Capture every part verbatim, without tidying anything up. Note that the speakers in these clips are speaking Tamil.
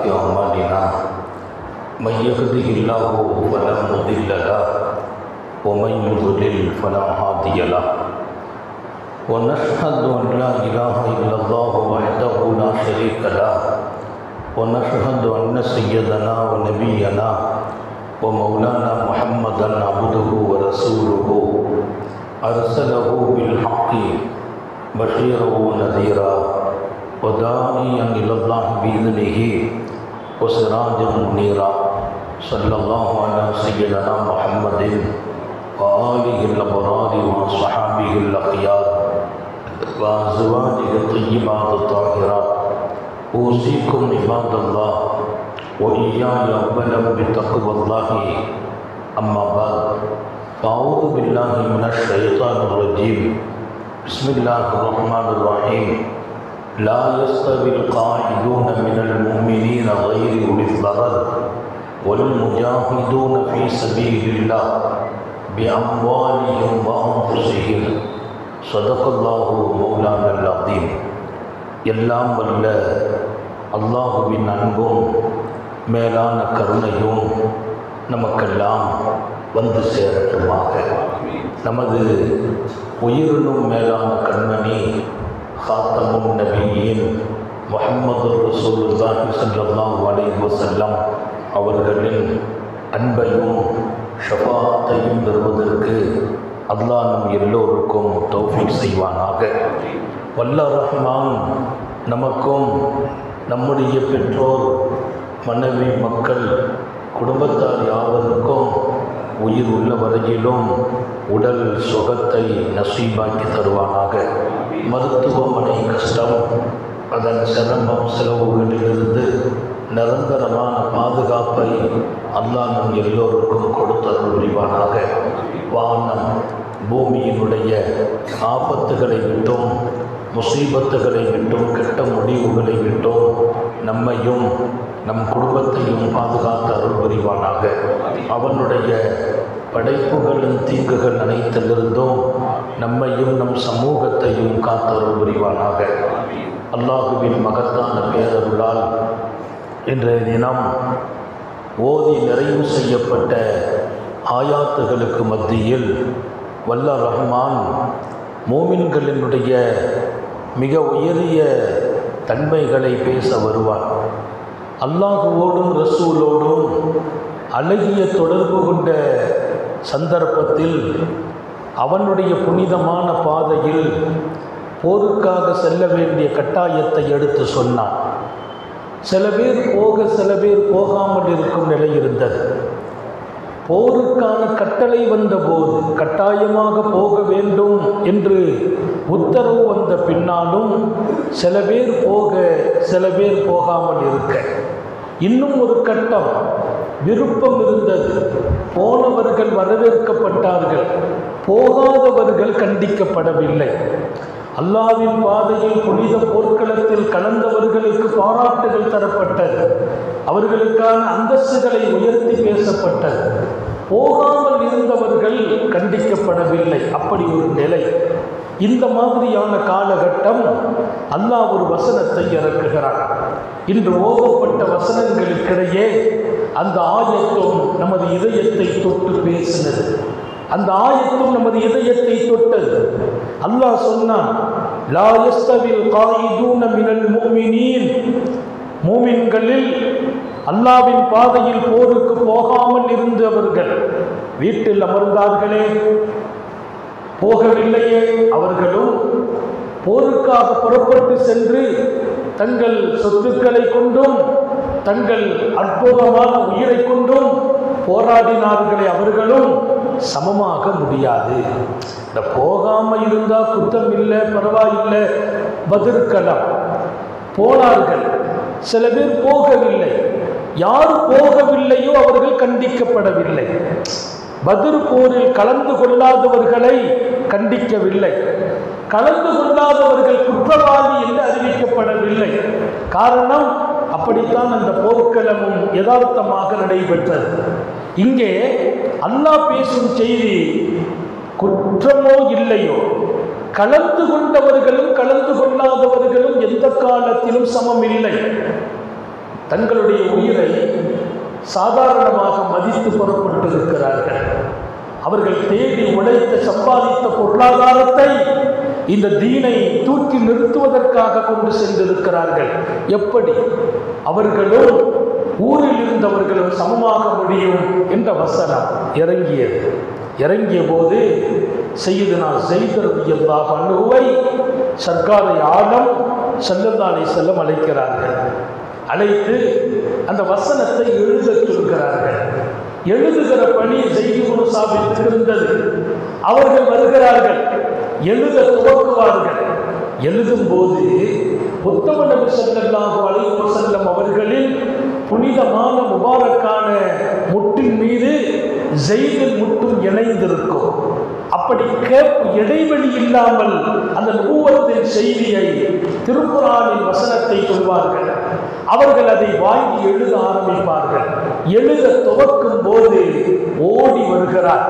سيئات أعمالنا من يهده الله فلا مضل له ومن يضلل فلا هادي له ونشهد أن لا إله إلا الله وحده لا شريك له ونشهد أن سيدنا ونبينا ومولانا محمدا عبده ورسوله أرسله بالحق بشيرا ونذيرا وداعيا إلى الله بإذنه وسراجا منيرا صلى الله على سيدنا محمد وآله الأبرار وصحابه الأخيار وأزواجه الطيبات الطاهرات أوصيكم عباد الله وإياي أولا بتقوى الله أما بعد فأعوذ بالله من الشيطان الرجيم بسم الله الرحمن الرحيم لا يستوي القاعدون من المؤمنين غير أولي الضرر والمجاهدون في سبيل الله بأموالهم وأنفسهم صدق الله مولانا العظيم. எல்லாம் வல்ல அல்லாஹுவின் அன்பும் மேலான கருணையும் நமக்கெல்லாம் வந்து சேரட்டுமாக. நமது உயிரினும் மேலான கண்மணி ஹாத்தமுன் நபியின் முஹம்மது ரசூலுல்லாஹி ஸல்லல்லாஹு அலைஹி வஸல்லம் அவர்களின் அன்பையும் ஷஃபாஅத்தையும் பெறுவதற்கு அல்லாஹ் நம் எல்லோருக்கும் தௌஃபீக் செய்வானாக. வல்ல ரஹ்மான் நமக்கும் நம்முடைய பெற்றோர் மனைவி மக்கள் குடும்பத்தார் யாவருக்கும் உயிர் உள்ள வரையிலும் உடல் சுகத்தை நசீபாக்கி தருவானாக. மருத்துவமனை கஷ்டம் அதன் சிரமம் செலவுகளிலிருந்து நிரந்தரமான பாதுகாப்பை அல்லாஹ் நம் எல்லோருக்கும் கொடுத்தருள் புரிவானாக. வானம் பூமியினுடைய ஆபத்துகளை விட்டும் முசீபத்துகளை விட்டும் கெட்ட முடிவுகளை விட்டும் நம்மையும் நம் குடும்பத்தையும் பாதுகாத்து அருள் புரிவானாக. அவனுடைய படைப்புகளின் தீங்குகள் அனைத்திலிருந்தும் நம்மையும் நம் சமூகத்தையும் காத்தருள் புரிவானாக. அல்லாஹுவின் மகத்தான பேரருளால் இன்றைய தினம் ஓதி நிறைவு செய்யப்பட்ட ஆயாத்துகளுக்கு மத்தியில் வல்ல ரஹ்மான் மோமின்களினுடைய மிக உயரிய தன்மைகளை பேச வருவார். அல்லாஹுவோடும் ரசூலோடும் அழகிய தொடர்பு கொண்ட சந்தர்ப்பத்தில் அவனுடைய புனிதமான பாதையில் போருக்காக செல்ல வேண்டிய கட்டாயத்தை எடுத்து சொன்னான். சில பேர் போக சில பேர் போகாமல் இருக்கும் நிலை இருந்தது. போருக்கான கட்டளை வந்தபோது கட்டாயமாக போக வேண்டும் என்று உத்தரவு வந்த பின்னாலும் சில பேர் போக சில பேர் போகாமல் இருக்க, இன்னும் ஒரு கட்டம் விருப்பம் இருந்தது. போனவர்கள் வரவேற்கப்பட்டார்கள், போகாதவர்கள் கண்டிக்கப்படவில்லை. அல்லாஹ்வின் பாதையில் புனித போர்க்களத்தில் கலந்தவர்களுக்கு பாராட்டுகள் தரப்பட்டது, அவர்களுக்கான அந்தஸ்துகளை உயர்த்தி பேசப்பட்டது. போகாமல் இருந்தவர்கள் கண்டிக்கப்படவில்லை. அப்படி ஒரு நிலை. இந்த மாதிரியான காலகட்டம் அல்லாஹ் ஒரு வசனத்தை இறக்குகிறார். இன்று ஓதப்பட்ட வசனங்களுக்கிடையே அந்த ஆயத்தும் நமது இதயத்தை தொட்டு பேசினது. அந்த ஆயத்தும் நமது இதயத்தை தொட்டது. அல்லாஹ் சொன்னான், லா யஸ்தவில் காயிதூன மினல் முஃமினீன், மூமின்களில் அல்லாஹ்வின் பாதையில் போருக்கு போகாமல் இருந்தவர்கள், வீட்டில் அமர்ந்தார்களே போகவில்லையே, அவர்களும் போருக்காக புறப்பட்டு சென்று தங்கள் சொத்துக்களை கொண்டும் தங்கள் அற்புதமான உயிரை கொண்டும் போராடினார்களே, அவர்களும் சமமாக முடியாது. இந்த போகாமல் இருந்தால் குற்றம் இல்லை, பரவாயில்லை, பதிர்க்கலாம். போனார்கள், சில பேர் போகவில்லை. யார் போகவில்லையோ அவர்கள் கண்டிக்கப்படவில்லை. பத்ர் போரில் கலந்து கொள்ளாதவர்களை கண்டிக்கவில்லை. கலந்து கொள்ளாதவர்கள் குற்றவாளி என்று அறிவிக்கப்படவில்லை. காரணம், அப்படித்தான் அந்த போர்க்களமும் யதார்த்தமாக நடைபெற்றது. இங்கே அல்லாஹ் பேசும் செய்தி, குற்றமோ இல்லையோ கலந்து கொண்டவர்களும் கலந்து கொள்ளாதவர்களும் எந்த காலத்திலும் சமம் இல்லை. தங்களுடைய உயிரை சாதாரணமாக மதித்து புறப்பட்டிருக்கிறார்கள். அவர்கள் தேடி உழைத்த சம்பாதித்த பொருளாதாரத்தை இந்த தீனை தூக்கி நிறுத்துவதற்காக கொண்டு சென்றிருக்கிறார்கள். எப்படி அவர்களும் ஊரில் இருந்தவர்களும் சமமாக முடியும் என்ற வசனம் இறங்கியது. இறங்கிய போது சையதுனா ஸைத் ரலியல்லாஹு அன்ஹுவை சர்க்காரை ஆலம் ஸல்லல்லாஹு அலைஹி வஸல்லம் அழைக்கிறார்கள். அழைத்து அந்த வசனத்தை எழுத சொல்கிறார்கள். எழுதுகிற பணி ஸைத் இப்னு சாபித்துக்கு இருந்தது. அவர்கள் வருகிறார்கள், எழுத துவக்குவார்கள். எழுதும் போது உத்தம நபி ஸல்லல்லாஹு அலைஹி வஸல்லம் அவர்களின் புனிதமான முபாரக்கான முட்டின் மீது ஸைதின் முட்டும் இணைந்திருக்கும். அப்படி கேட்பு இடைவெளி இல்லாமல் அந்த நுபுவத்தின் செய்தியை திருக்குர்ஆனின் வசனத்தை சொல்வார்கள். அவர்கள் அதை வாங்கி எழுத ஆரம்பிப்பார்கள். எழுத துவக்கும் போது ஓடி வருகிறார்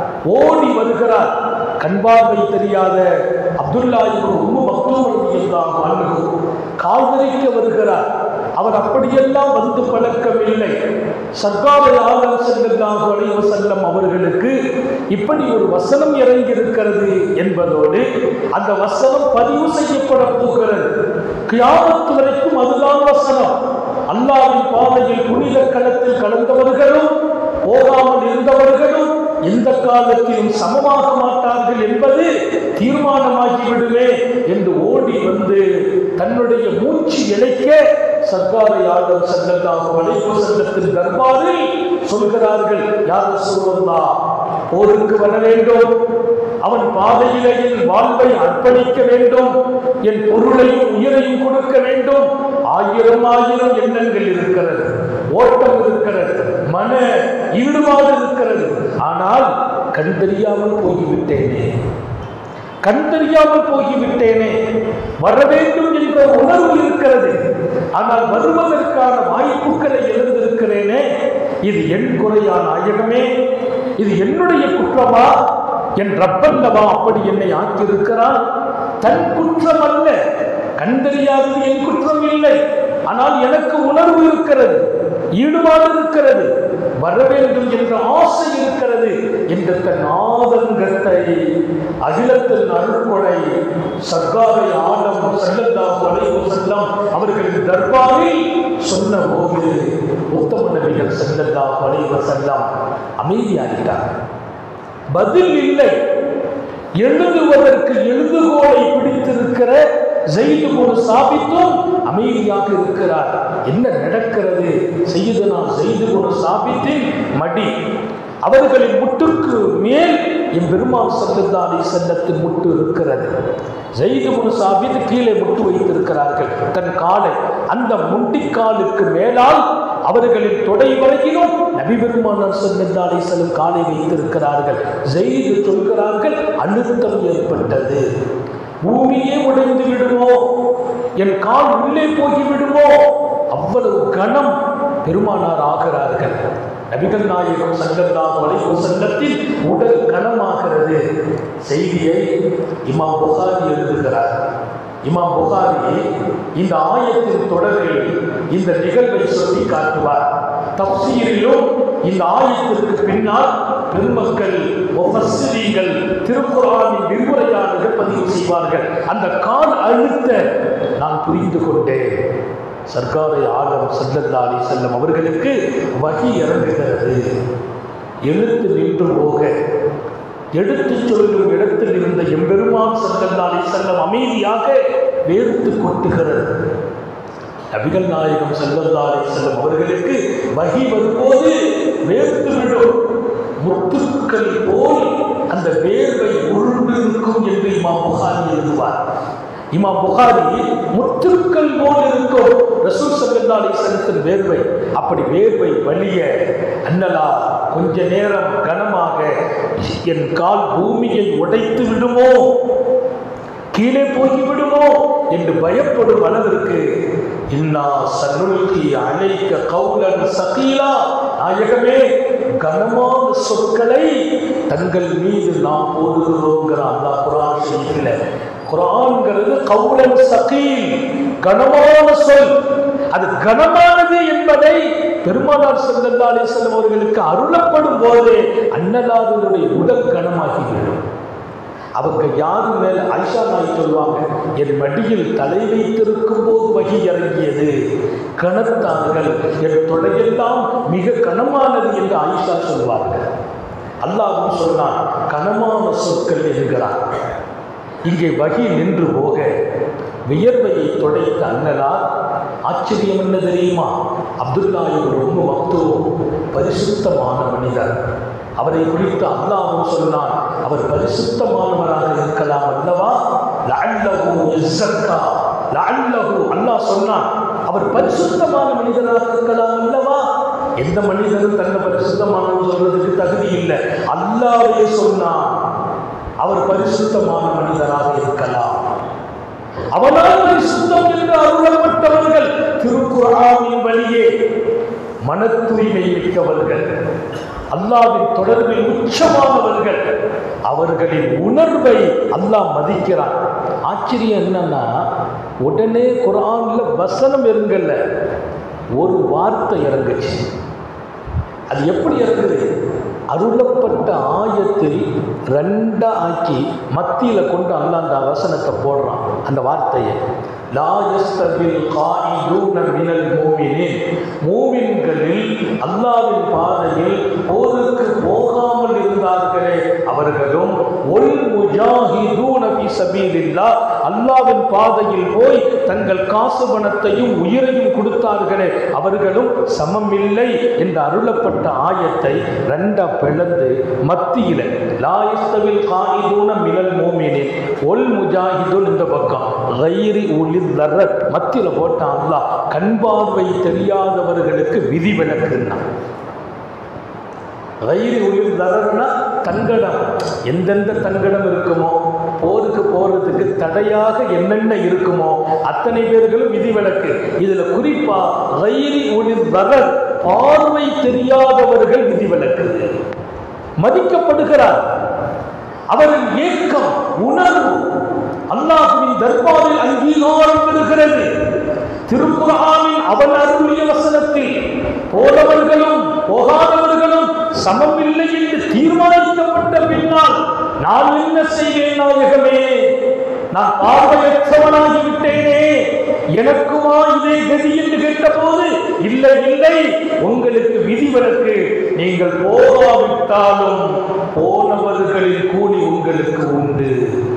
ஓடி வருகிறார் கண்பார்வை தெரியாத அப்துல்லா இப்னு உம்மு மக்தூம் ரலியல்லாஹு அன்ஹு கால்தரிக்க வருகிறார். அவர் அப்படியெல்லாம் வந்து பழக்கம் இல்லை. சர்க்காரை ஆலம் ஸல்லல்லாஹு அலைஹி வஸல்லம் அவர்களுக்கு இப்படி ஒரு வசனம் இறங்கி இருக்கிறது என்பதோடு அந்த வசனம் பதிவு செய்யப்பட போகிறது. கியாமத் வரைக்கும் அதுதான் வசனம். அல்லாஹ்வின் பாதையில் புனித களத்தில் கலந்தவர்களும் போகாமல் இருந்தவர்களும் எந்த காலத்திலும் சமமாக மாட்டார்கள் என்பது தீர்மானமாகிவிடுமே என்று ஓடி வந்து தன்னுடைய மூச்சு இழைக்க சர்க்காரை ஆலம் ஸல்லல்லாஹு அலைஹி வஸல்லத்தின் தர்பாரில் சொல்கிறார்கள், யா ரசூலல்லாஹ், போருக்கு வர வேண்டும், அவன் பாதையிலே என் வாழ்வை அர்ப்பணிக்க வேண்டும், என் பொருளையும் உயிரையும் கொடுக்க வேண்டும். ஆயிரம் ஆயிரம் எண்ணங்கள் இருக்கிறது, ஓட்டம் இருக்கிறது, மன ஈடுபாடு இருக்கிறது. ஆனால் கண் தெரியாமல் போய்விட்டேனே கண் தெரியாமல் போய்விட்டேனே வர வேண்டும் என்ற உணர்வு இருக்கிறது. ஆனால் வருவதற்கான வாய்ப்புகளை இழந்திருக்கிறேனே. இது என் குறையா நாயகமே? இது என்னுடைய குற்றமா? என் ரப்பல்லவா அப்படி என்னை ஆக்கியிருக்கிறான்? தன் குற்றம் அல்ல, கண் தெரியாதது என் குற்றம் இல்லை. ஆனால் எனக்கு உணர்வு இருக்கிறது, ஈடுபாடு இருக்கிறது, வர வேண்டும் என்ற ஆசை இருக்கிறது என்ற தன் ஆதங்கத்தை அகிலத்தின் அருள்கொடை சர்க்காரை ஆலம் ஸல்லல்லாஹு அலைஹி வஸல்லம் அவர்களின் தர்பாரில் சொன்ன போது உத்தம நபிகள் ஸல்லல்லாஹு அலைஹி வஸல்லம் அமைதியாகிறார். பதில் இல்லை. எழுதுவதற்கு எழுதுகோலை பிடித்திருக்கிற ஸைத் இப்னு சாபித்தும் அமைதியாக இருக்கிறார். என்ன நடக்கிறது? சையதுனா ஸைத் இப்னு சாபித்தின் மடி, அவர்களின் முட்டுக்கு மேல் எம்பெருமான் ஸல்லல்லாஹு அலைஹி வஸல்லத்தின் முட்டு இருக்கிறது. ஸைத் இப்னு சாபித் கீழே முட்டு வைத்திருக்கிறார்கள் தன் காலை. அந்த முண்டிக்காலுக்கு மேலால் அவர்களின் தொடை வரையிலும் நபி பெருமானார் ஸல்லல்லாஹு அலைஹி வஸல்லம் காலை வைத்திருக்கிறார்கள். ஸைத் சொல்கிறார்கள், அழுத்தம் ஏற்பட்டது, பூமியே உடைந்து விடுமோ, என் கால் உள்ளே போகி விடுமோ, அவ்வளவு கனம் பெருமானார் ஆகிறார்கள். நபிகள் நாயகம் ஸல்லல்லாஹு அலைஹி வஸல்லத்தின் உடல் கனமாகிறது. செய்தியை இமாம் புகாரி எழுதுகிறார். இமாம் புகாரி இந்த ஆயத்தின் தொடரில் இந்த நிகழ்வை சொல்லி காட்டுவார். தஃசீரிலும் இந்த ஆயத்திற்கு பின்னால் பெருமக்கள் முஃபஸ்ஸிரீன்கள் திருக்குர்ஆனின் விரிவுரையாளர்கள் பதிவு செய்வார்கள். அந்த கால் அழுத்த நான் புரிந்து கொண்டேன். சர்க்காரை ஆலம் ஸல்லல்லாஹு அலைஹி வஸல்லம் அவர்களுக்கு வஹி இறங்குகிறது. எழுத்து நின்று போக எடுத்து சொல்லும் இடத்தில் இருந்த எம்பெருமான் ஸல்லல்லாஹு அலைஹி வஸல்லம் அமைதியாக வேர்த்து கொட்டுகிறது. நபிகள் நாயகம் ஸல்லல்லாஹு அலைஹி வஸல்லம் அவர்களுக்கு வஹி வரும்போது வேர்த்து விடும், முத்துக்கள் போல் அந்த வேர்வை உருண்டு இருக்கும் என்று இமாம் புகாரி எழுதுவார். இமாம் புகாரி முத்துக்கள் போல் இருக்கும் ரசூல் ஸல்லல்லாஹு அலைஹி வஸல்லத்தின் வேர்வை. அப்படி வேர்வை வலிய அன்னலா கொஞ்ச நேரம் கனமாக என் கால் பூமியை உடைத்து விடுமோ, கீழே போய்விடுமோ என்று பயப்படும் அளவிற்கு இன்னா சனுல்கி அலைக்க கௌலன் சகீலா, நாயகமே கனமான சொற்களை தங்கள் மீது நாம் போடுகிறோங்கிற அல்லாஹ் குர்ஆன் ஷரீஃபில். குர்ஆன்ங்கிறது கௌலன் சகீல், கனமான சொல். அது கனமானது என்பதை பெருமானார் ஸல்லல்லாஹு அலைஹி வஸல்லம் அவர்களுக்கு அருளப்படும் போது அன்னலாருடைய உடல் கனமாகிவிடும். அவங்க யாரு மேல ஆயிஷா நாய் சொல்லுவாங்க, என் மடியில் தலை வைத்திருக்கும் போது வகி இறங்கியது, கனத்தார்கள், என் தொடையெல்லாம் மிக கனமானது என்று ஆயிஷா சொல்வார்கள். அல்லாஹ் சொன்னான் கனமான சொற்கள் என்கிறார். இங்கே வகி நின்று போக வியர்வையை தொடைத்த அன்னலார் ஆச்சரியம் என்ன தெரியுமா? அப்துல்லா இப்னு உம்மு மக்தூம் பரிசுத்தமான மனிதர். அவரை குறித்து அல்லாஹ் சொன்னான் அவர் பரிசுத்தமானவராக இருக்கலாம் அல்லவா? லஅல்லஹு யஸக்கா, லஅல்லஹு அல்லாஹ் சொன்னான் அவர் பரிசுத்தமான மனிதராக இருக்கலாம் அல்லவா? எந்த மனிதனும் தன்னை பரிசுத்தமானவர் சொல்றதுக்கு தகுதி இல்லை. அல்லாஹ்வே சொன்னான் அவர் பரிசுத்தமான மனிதராக இருக்கலாம். அவனால் பரிசுத்தம் என்று அருளப்பட்டவர்கள் திருக்குர்ஆனின் வழியே மன தூய்மை மிக்கவர்கள், அல்லாஹ்வின் தொடர்பில் உச்சமானவர்கள். அவர்களின் உணர்வை அல்லாஹ் மதிக்கிறான். ஆச்சரியம் என்னன்னா, உடனே குர்ஆன்ல வசனம் இறங்கல, ஒரு வார்த்தை இறங்குச்சு. அது எப்படி இறங்குது? அருளப்பட்ட ஆயத்தில் ரெண்டா ஆக்கி மத்தியில கொண்டு அல்லாஹ் அந்த வசனத்தை போடுறான். அந்த வார்த்தையை லா யஸ்தவில் காயிதூன மினல் மூமினீன், மூமின்களில் அல்லாஹ்வின் பாதையில் போருக்கு போகாமல் இருந்தார்களே அவர்களும், ஒல் முஜாஹிதூன ஃபீ ஸபீலில்லாஹ், அல்லாஹ்வின் பாதையில் போய் தங்கள் காசு பணத்தையும் உயிரையும் கொடுத்தார்களே அவர்களும் சமமில்லை என்று அருளப்பட்ட ஆயத்தை ரெண்டா பிளந்து மத்தியில லா யஸ்தவில் காயிதூன மினல் மூமினீன் ஒல் முஜாஹிதூன் இந்த பக்கம் கைரி உலில் தர்ரத் மத்தியில போட்டான். அல்லாஹ் கண் பார்வை தெரியாதவர்களுக்கு விதிவிலக்குன்னா, கைரி உலில் தர்ரத்னா தங்கடம். எந்தெந்த தங்கடம் இருக்குமோ, போருக்கு போறதுக்கு தடையாக என்னென்ன இருக்குமோ அத்தனை பேர்களும் விதிவிலக்கு. இதுல குறிப்பா கைரி உலில் தர்ரத், பார்வை தெரியாதவர்கள் விதிவிலக்கு, மதிக்கப்படுகிறார். அவரின் ஏக்கம் உணர்வு அல்லாஹ்வின் தர்பாரில் அங்கீகாரம் பெறுகிறது. திருக்குர்ஆனின் அவன் அருளிய வசனத்தில் போனவர்களும் போகாதவர்களும் சமமில்லை என்று தீர்மானிக்கப்பட்ட பின்னால் நான் என்ன செய்வேன் நாயகமே? நான் பார்வையற்றவனாகிவிட்டேனே, எனக்குமா இதே கதி என்று கேட்டபோது இல்லை இல்லை, உங்களுக்கு விதிவிலக்கு, நீங்கள் போகாவிட்டாலும் போனவர்களின் கூலி உங்களுக்கு உண்டு.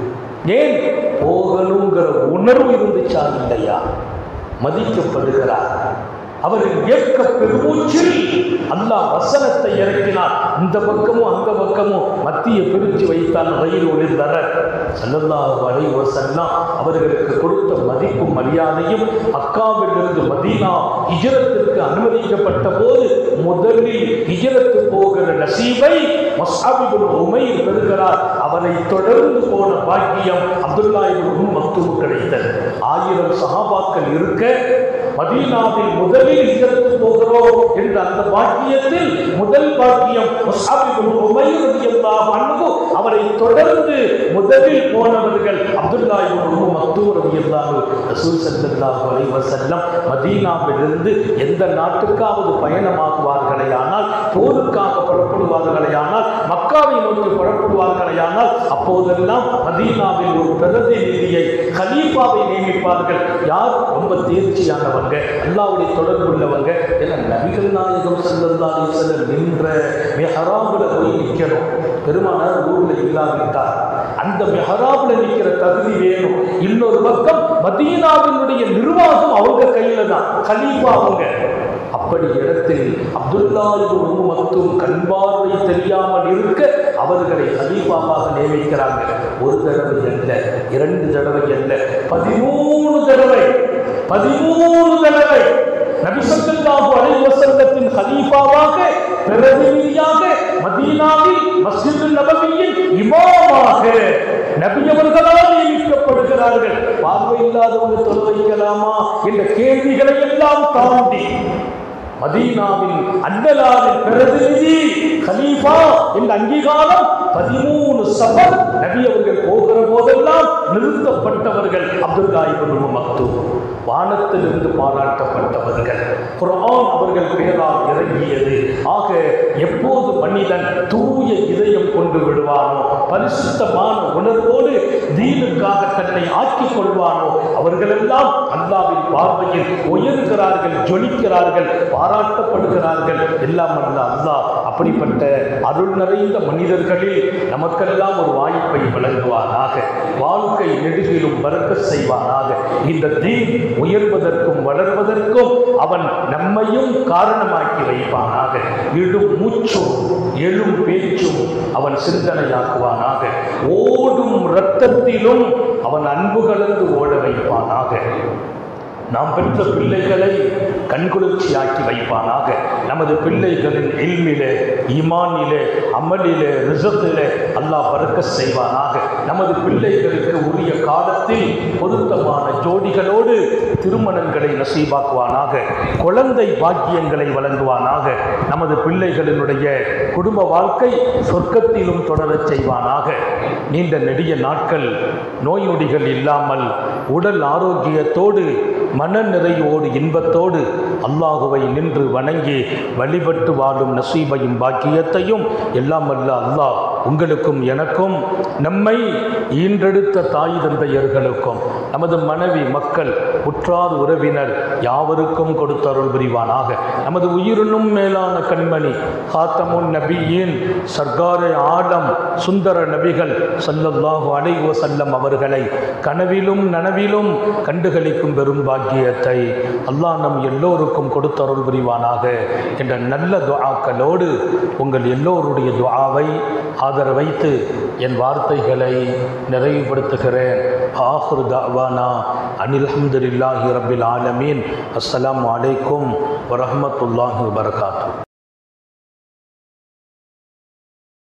ஏன்? போகணுங்கிற உணர்வு இருந்துச்சா இல்லையா? மதிக்கப்படுகிறார். அவரின் ஏக்க பெருமூச்சில் அல்லாஹ் வசனத்தை இறக்கினார். இந்த பக்கமும் அந்த பக்கமும் மத்திய பிரித்து வைத்தால் ரயில் ஒளிர்ந்தர ஸல்லல்லாஹு அலைஹி வஸல்லம் அவர்களுக்கு கொடுத்த மதிப்பும் மரியாதையும். மக்காவிலிருந்து மதீனா ஹிஜ்ரத்திற்கு அனுமதிக்கப்பட்ட போது முதலில் ஹிஜ்ரத்து போகிற நசீபை முஸ்அப் இப்னு உமைர் பெறுகிறார். அவரை தொடர்ந்து போன பாக்கியம் அப்துல்லா இப்னு உம் மக்தூம் கிடைத்தது. ஆயிரம் சஹாபாக்கள் இருக்க மதீனாவில் முதலில் ஹிஜ்ரத்து போகிறோம் என்ற அந்த பாக்கியத்தில் முதல் பாக்கியம் முஸ்அப் இப்னு உமைர் ரலியல்லாஹு அன்ஹு. அவரை தொடர்ந்து முதலில் போனவர்கள் அப்துல்லா இப்னு உம் மக்தூம் ரலியல்லாஹு. ரசூல் ஸல்லல்லாஹு அலைஹி வஸல்லம் மதீனாவிலிருந்து எந்த நாட்டுக்காவது பயணமாகுவார்களே ஆனால், போருக்காக புறப்படுவார்களே ஆனால், மக்காவை நோக்கி புறப்படுவார்களே ஆனால், அப்போதெல்லாம் மதீனாவில் ஒரு பிரதிநிதியை கலீஃபாவை நியமிப்பார்கள். யார்? ரொம்ப தேர்ச்சியானவங்க, அல்லாஹ்வுடைய தொடர்பு உள்ளவங்க. எல்லாம் நபிகள் நாயகம் ஸல்லல்லாஹு அலைஹி வஸல்லம் நின்ற மிஹ்ராப்ல போய் நிற்கணும். பெருமானார் ஊர்ல இல்லாவிட்டார் அந்த மிஹ்ராப்ல நிற்கிற தகுதி வேணும். இன்னொரு பக்கம் மதீனாவினுடைய நிர்வாகம் அவங்க கையில தான், கலீஃபா அவங்க. அப்படி இடத்தில் அப்துல்லா இப்னு உம் மக்தூம் கண் பார்வை தெரியாமல் இருக்க அவர்களை கலீஃபாவாக நியமிக்கிறாங்க. ஒரு தடவை அல்ல, இரண்டு தடவை அல்ல, பதிமூணு தடவை பதிமூணு தடவை நபி ஸல்லல்லாஹு அலைஹி வஸல்லத்தின் கலீஃபாவாக, பிரதிநிதியாக, மதீனாவில் மஸ்ஜிதுல் நபவியில் இமாமாக நபி அவர்களால் நியமிக்கப்படுகிறார்கள். பார்வை இல்லாதவங்க தொழ வைக்கலாமா என்ற கேள்விகளை எல்லாம் தாண்டி மதீனாவில் அன்னலாவின் பிரதிநிதி கலீஃபா என்ற அங்கீகாரம் பதிமூணு சபர் நபி அவர்கள் போகிற போதெல்லாம் நிறுத்தப்பட்டவர்கள் அப்துல்லா இப்னு உம் மக்தூம். வானத்திலிருந்து பாராட்டப்பட்டவர்கள். குர்ஆன் அவர்கள் பேரால் இறங்கியது. ஆக எப்போது மனிதன் தூய இதயம் கொண்டு விடுவானோ, பரிசுத்தமான உணர்வோடு தீனுக்காக தன்னை ஆக்கிக் கொள்வானோ, அவர்களெல்லாம் அல்லாஹ்வின் பார்வையில் உயர்கிறார்கள், ஜொலிக்கிறார்கள், பாராட்டப்படுகிறார்கள். எல்லாம் அல்ல அல்லாஹ் அப்படிப்பட்ட அருள் நிறைந்த மனிதர்களில் நமக்கெல்லாம் ஒரு வாய்ப்பை வழங்குவானாக. வாழ்க்கை நெடுகிலும் பரக்கத் செய்வானாக. இந்த தீன் உயர்வதற்கும் வளர்வதற்கும் அவன் நம்மையும் காரணமாக்கி வைப்பானாக. இடும் மூச்சும் எழும் பேச்சும் அவன் சிந்தனையாக்குவானாக. ஓடும் இரத்தத்திலும் அவன் அன்பு கலந்து ஓட வைப்பானாக. நாம் பெற்ற பிள்ளைகளை கண்குளிர்ச்சியாக்கி வைப்பானாக. நமது பிள்ளைகளின் இல்மிலே, ஈமானிலே, அமலிலே, ரிசத்திலே அல்லாஹ் பரக்கத் செய்வானாக. நமது பிள்ளைகளுக்கு உரிய காலத்தில் பொருத்தமான ஜோடிகளோடு திருமணங்களை நசீபாக்குவானாக. குழந்தை பாக்கியங்களை வழங்குவானாக. நமது பிள்ளைகளினுடைய குடும்ப வாழ்க்கை சொர்க்கத்திலும் தொடரச் செய்வானாக. நீண்ட நெடிய நாட்கள் நோய் நொடிகள் இல்லாமல் உடல் ஆரோக்கியத்தோடு மன நிறைவோடு இன்பத்தோடு அல்லாஹுவை நின்று வணங்கி வழிபட்டு வாழும் நசீபையும் பாக்கியத்தையும் எல்லாம் அல்ல அல்லாஹ் உங்களுக்கும் எனக்கும், நம்மை ஈன்றெடுத்த தாய் தந்தையர்களுக்கும், நமது மனைவி மக்கள் உற்றார் உறவினர் யாவருக்கும் கொடுத்தருள் புரிவானாக. நமது உயிரினும் மேலான கண்மணி காத்தமுன் நபியின் சர்க்காரே ஆலம் சுந்தர நபிகள் ஸல்லல்லாஹு அலைஹி வஸல்லம் அவர்களை கனவிலும் நனவிலும் கண்டுகளிக்கும் பெரும் பாக்கியத்தை அல்லாஹ் நம் எல்லோருக்கும் கொடுத்தருள் புரிவானாக என்ற நல்ல துஆக்களோடு உங்கள் எல்லோருடைய துஆவை ஆதரவைத்து என் வார்த்தைகளை நிறைவுபடுத்துகிறேன். ஆஹிரு தஅவானா அனில் ஹம்துலில்லாஹி ரப்பில் ஆலமீன். அஸ்ஸலாமு அலைக்கும் வரஹ்மத்துல்லாஹி வபரகாத்துஹு.